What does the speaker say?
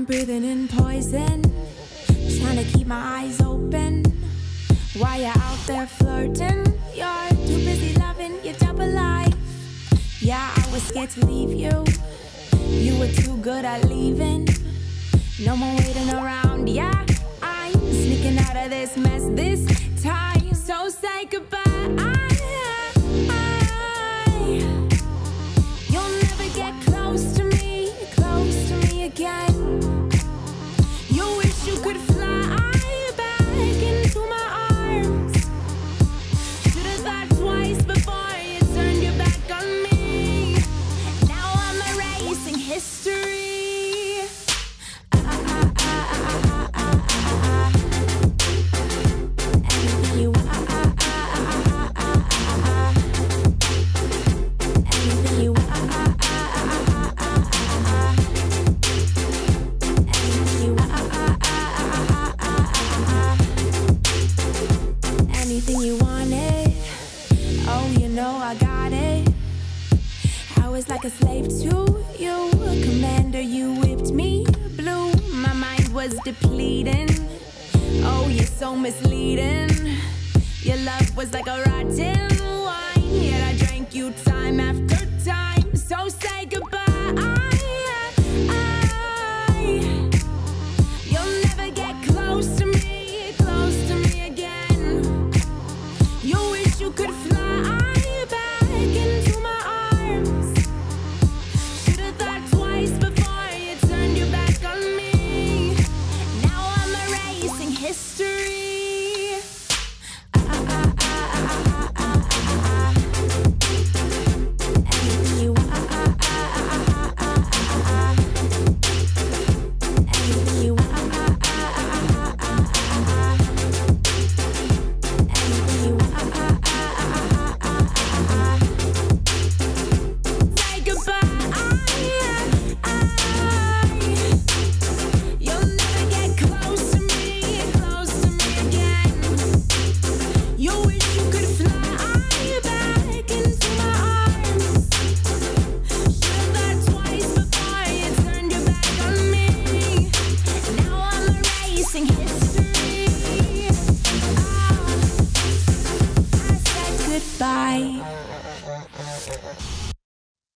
I'm breathing in poison, trying to keep my eyes open while you're out there flirting. You're too busy loving your double life. Yeah, I was scared to leave you. You were too good at leaving. No more waiting around. Yeah, I'm sneaking out of this mess this time. So say goodbye. You'll never get close to me again. You wish you could fly back into my arms. Should've thought twice before you turned your back on me. Now I'm erasing history. Anything you want. Anything you want. Anything you wanted, oh, you know I got it. I was like a slave to you, a commander, you whipped me blue. My mind was depleting, oh, you're so misleading. Your love was like a rotten wine, yet I drank you time after time. So say goodbye.